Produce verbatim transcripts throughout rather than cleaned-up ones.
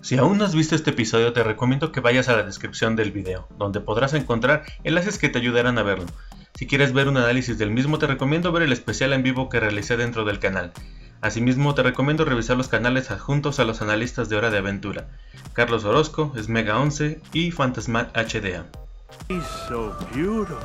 Si aún no has visto este episodio, te recomiendo que vayas a la descripción del video, donde podrás encontrar enlaces que te ayudarán a verlo. Si quieres ver un análisis del mismo, te recomiendo ver el especial en vivo que realicé dentro del canal. Asimismo, te recomiendo revisar los canales adjuntos a los analistas de Hora de Aventura, Carlos Orozco, Smega once y Fantasmat H D A. He's so beautiful.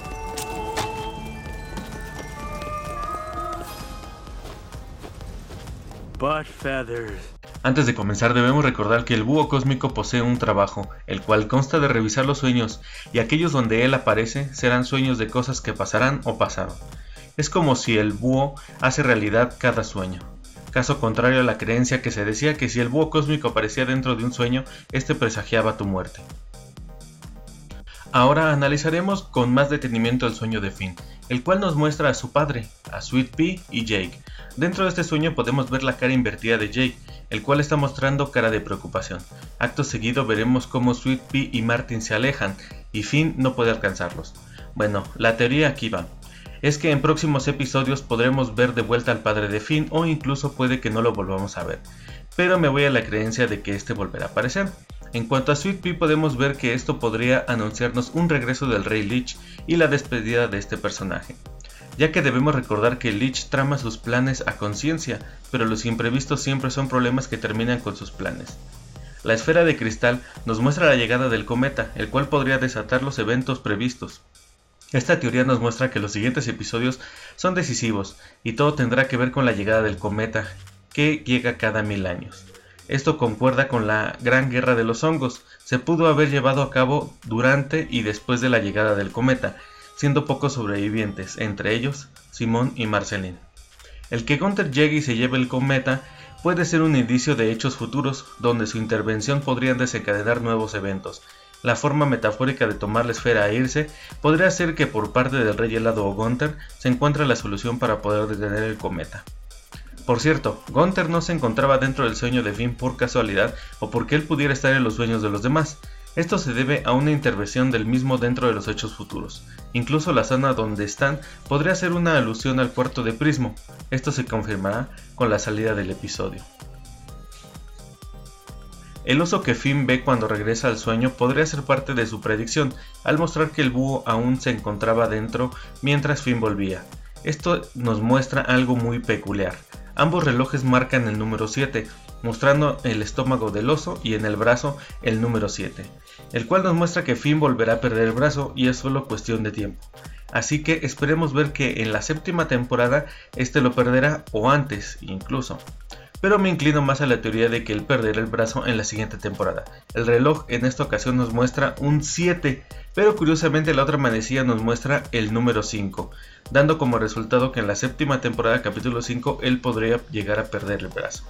Butt feathers. Antes de comenzar, debemos recordar que el búho cósmico posee un trabajo, el cual consta de revisar los sueños, y aquellos donde él aparece serán sueños de cosas que pasarán o pasaron. Es como si el búho hace realidad cada sueño. Caso contrario a la creencia que se decía que si el búho cósmico aparecía dentro de un sueño, este presagiaba tu muerte. Ahora analizaremos con más detenimiento el sueño de Finn, el cual nos muestra a su padre, a Sweet Pea y Jake. Dentro de este sueño podemos ver la cara invertida de Jake, el cual está mostrando cara de preocupación. Acto seguido veremos cómo Sweet Pea y Martin se alejan, y Finn no puede alcanzarlos. Bueno, la teoría aquí va. Es que en próximos episodios podremos ver de vuelta al padre de Finn, o incluso puede que no lo volvamos a ver. Pero me voy a la creencia de que este volverá a aparecer. En cuanto a Sweet Pea, podemos ver que esto podría anunciarnos un regreso del Rey Lich y la despedida de este personaje, ya que debemos recordar que Lich trama sus planes a conciencia, pero los imprevistos siempre son problemas que terminan con sus planes. La esfera de cristal nos muestra la llegada del cometa, el cual podría desatar los eventos previstos. Esta teoría nos muestra que los siguientes episodios son decisivos, y todo tendrá que ver con la llegada del cometa, que llega cada mil años. Esto concuerda con la Gran Guerra de los Hongos. Se pudo haber llevado a cabo durante y después de la llegada del cometa, siendo pocos sobrevivientes, entre ellos Simon y Marceline. El que Gunther llegue y se lleve el cometa puede ser un indicio de hechos futuros, donde su intervención podría desencadenar nuevos eventos. La forma metafórica de tomar la esfera e irse podría ser que por parte del Rey Helado o Gunther se encuentre la solución para poder detener el cometa. Por cierto, Gunther no se encontraba dentro del sueño de Finn por casualidad o porque él pudiera estar en los sueños de los demás. Esto se debe a una intervención del mismo dentro de los hechos futuros. Incluso la zona donde están podría ser una alusión al puerto de Prismo. Esto se confirmará con la salida del episodio. El oso que Finn ve cuando regresa al sueño podría ser parte de su predicción, al mostrar que el búho aún se encontraba dentro mientras Finn volvía. Esto nos muestra algo muy peculiar. Ambos relojes marcan el número siete, mostrando el estómago del oso y en el brazo el número siete, el cual nos muestra que Finn volverá a perder el brazo y es solo cuestión de tiempo. Así que esperemos ver que en la séptima temporada este lo perderá o antes incluso. Pero me inclino más a la teoría de que él perderá el brazo en la siguiente temporada. El reloj en esta ocasión nos muestra un siete, pero curiosamente la otra manecilla nos muestra el número cinco, dando como resultado que en la séptima temporada capítulo cinco él podría llegar a perder el brazo.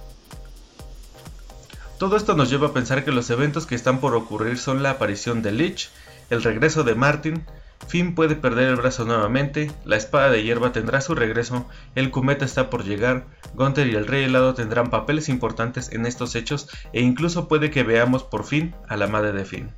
Todo esto nos lleva a pensar que los eventos que están por ocurrir son la aparición de Lich, el regreso de Martin, Finn puede perder el brazo nuevamente, la espada de hierba tendrá su regreso, el cometa está por llegar, Gunther y el Rey Helado tendrán papeles importantes en estos hechos e incluso puede que veamos por fin a la madre de Finn.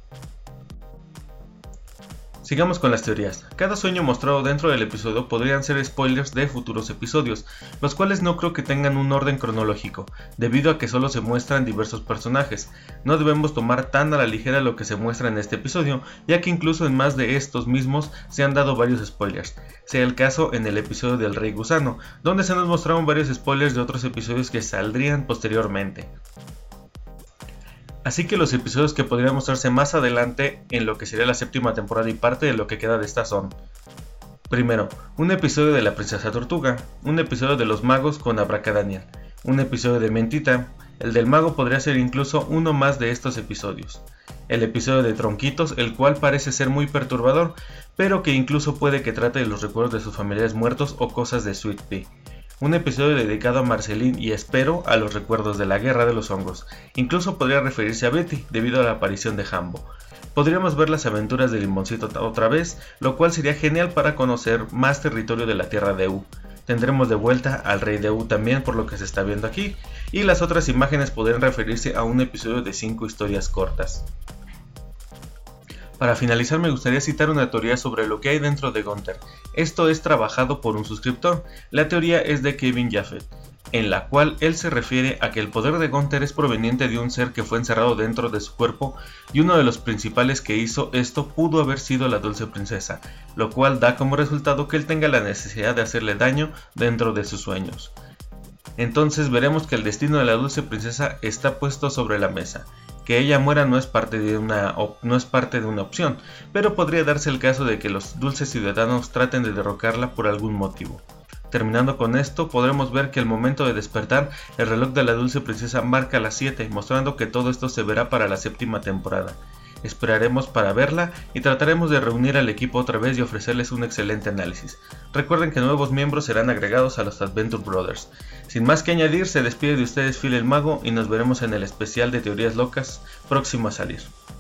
Sigamos con las teorías. Cada sueño mostrado dentro del episodio podrían ser spoilers de futuros episodios, los cuales no creo que tengan un orden cronológico, debido a que solo se muestran diversos personajes. No debemos tomar tan a la ligera lo que se muestra en este episodio, ya que incluso en más de estos mismos se han dado varios spoilers. Sea el caso en el episodio del Rey Gusano, donde se nos mostraron varios spoilers de otros episodios que saldrían posteriormente. Así que los episodios que podrían mostrarse más adelante en lo que sería la séptima temporada y parte de lo que queda de esta son: primero, un episodio de la Princesa Tortuga, un episodio de los magos con Abracadaniel, un episodio de Mentita, el del mago podría ser incluso uno más de estos episodios, el episodio de Tronquitos, el cual parece ser muy perturbador, pero que incluso puede que trate de los recuerdos de sus familiares muertos o cosas de Sweet Pea. Un episodio dedicado a Marceline y espero a los recuerdos de la Guerra de los Hongos. Incluso podría referirse a Betty debido a la aparición de Hambo. Podríamos ver las aventuras de Limoncito otra vez, lo cual sería genial para conocer más territorio de la tierra de U. Tendremos de vuelta al Rey de U también por lo que se está viendo aquí, y las otras imágenes podrían referirse a un episodio de cinco historias cortas. Para finalizar, me gustaría citar una teoría sobre lo que hay dentro de Gunther. Esto es trabajado por un suscriptor. La teoría es de Kevin Jaffet. en la cual él se refiere a que el poder de Gunther es proveniente de un ser que fue encerrado dentro de su cuerpo, y uno de los principales que hizo esto pudo haber sido la dulce princesa, lo cual da como resultado que él tenga la necesidad de hacerle daño dentro de sus sueños. Entonces veremos que el destino de la dulce princesa está puesto sobre la mesa. Que ella muera no es parte de una, no es parte de una opción, pero podría darse el caso de que los dulces ciudadanos traten de derrocarla por algún motivo. Terminando con esto, podremos ver que al momento de despertar, el reloj de la dulce princesa marca las siete, mostrando que todo esto se verá para la séptima temporada. Esperaremos para verla y trataremos de reunir al equipo otra vez y ofrecerles un excelente análisis. Recuerden que nuevos miembros serán agregados a los Adventure Brothers. Sin más que añadir, se despide de ustedes Phil el Mago y nos veremos en el especial de Teorías Locas próximo a salir.